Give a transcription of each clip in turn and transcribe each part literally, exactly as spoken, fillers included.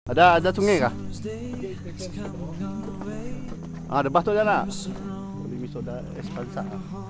Ada ada sungai kah? Ah, ada batu dah nak. Ini soda Espansa.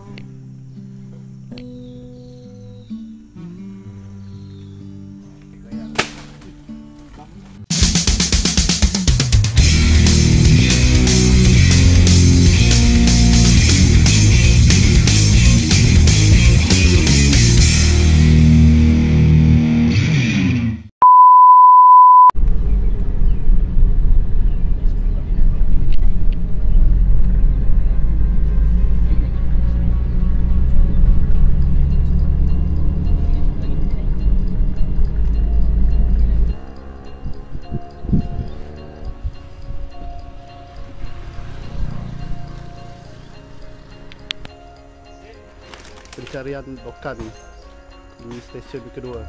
Pencarian Lokan di stesen kedua.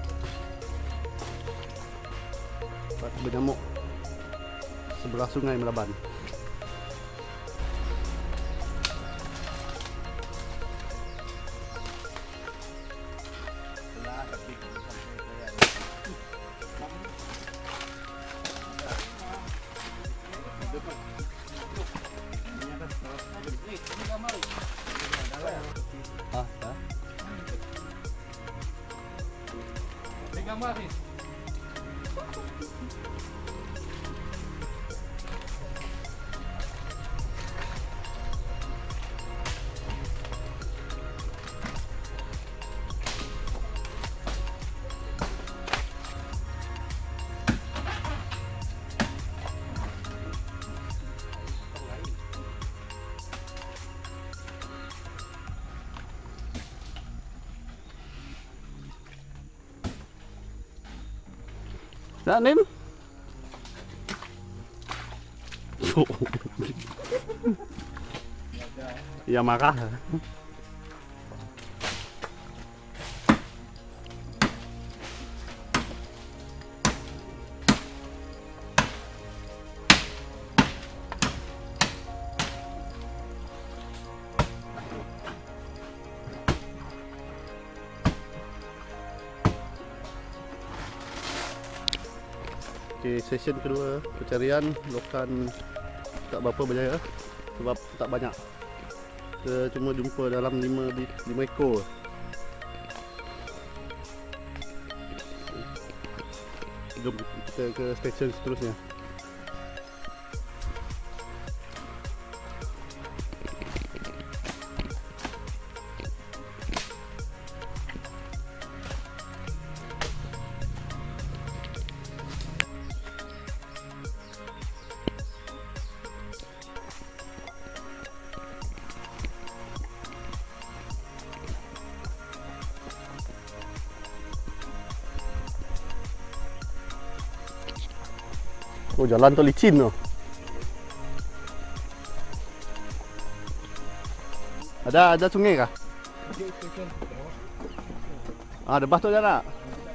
Batu bernyamuk sebelah Sungai Melaban. Ah, dah. Gambar ni. Tak, Nin? Ya marah. Okay, session kedua pencarian Lokan tak berapa berjaya sebab tak banyak. Kita cuma jumpa dalam lima ekor. Jom kita ke stesen seterusnya. Oh, jalan tu licin tu. Ada ada sungai kah? Ah, ada batu dah nak.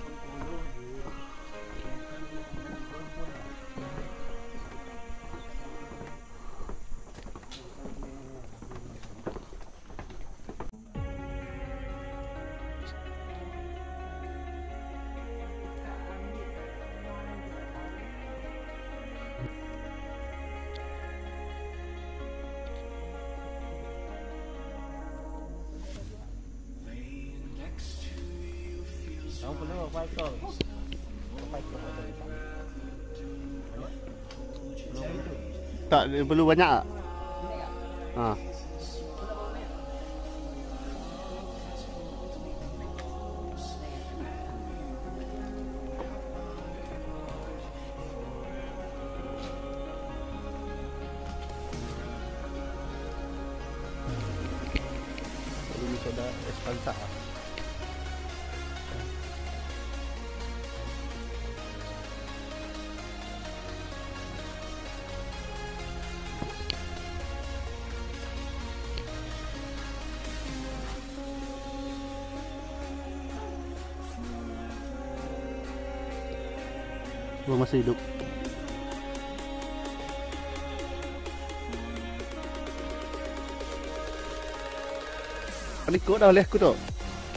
Kamu perlu apa itu? Apa itu? Tak perlu banyak tak? Ha. Ini soda Espansa. Gua masih hidup. Kan ikut dah oleh aku tu.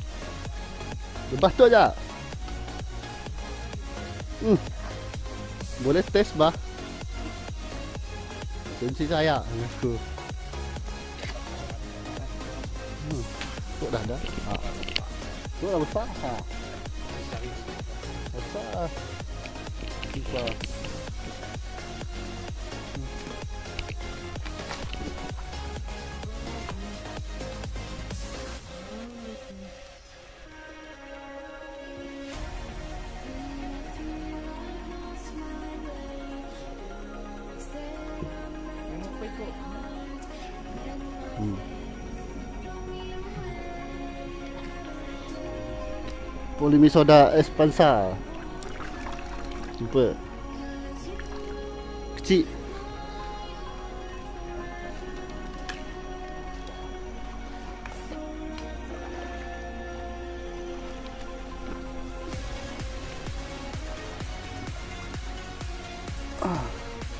Lepas tu aja. Hmm. Boleh test bah. Kunci saya dengan aku. Hmm. Tuk dah dah. Ha. Tuk dah besar. Ha. Besar. Besar. Hmm. Polymisoda expansa. Jumpa. Kecil. Ah.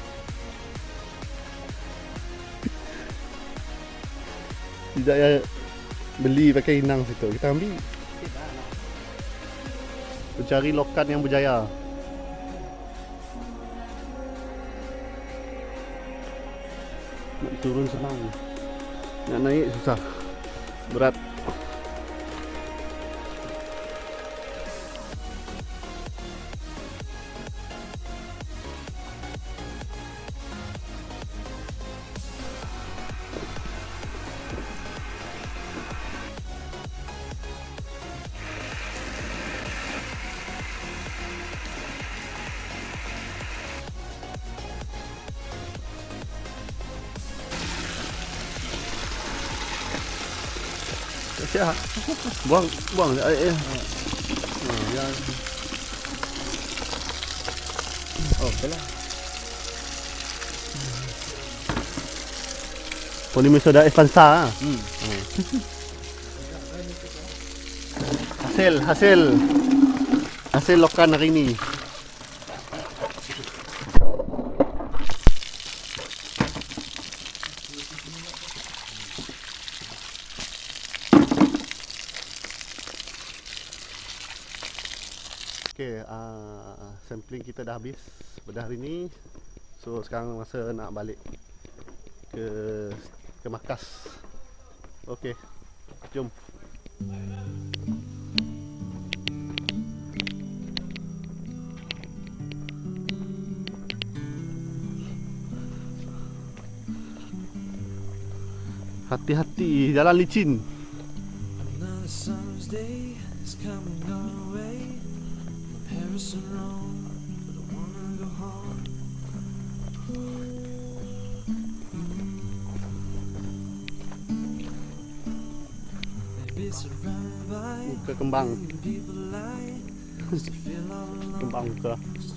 Tidak ya beli pakai inang situ. Kita ambil. Mencari lokan yang berjaya. Nak turun senang. Nak naik susah. Berat. Siap. Buang, buang air. Ha, ya. Oh, okeylah. Polymisoda expansa. Hmm. Hasil, hasil. Hasil lokan hari ni. Okay, uh, sampling kita dah habis pada hari ni. So sekarang masa nak balik ke ke markas. Okay, jom. Hati-hati, jalan licin. Paris and Rome, but I wanna go home. Maybe surrounded by muka kembang. people like Kembang muka.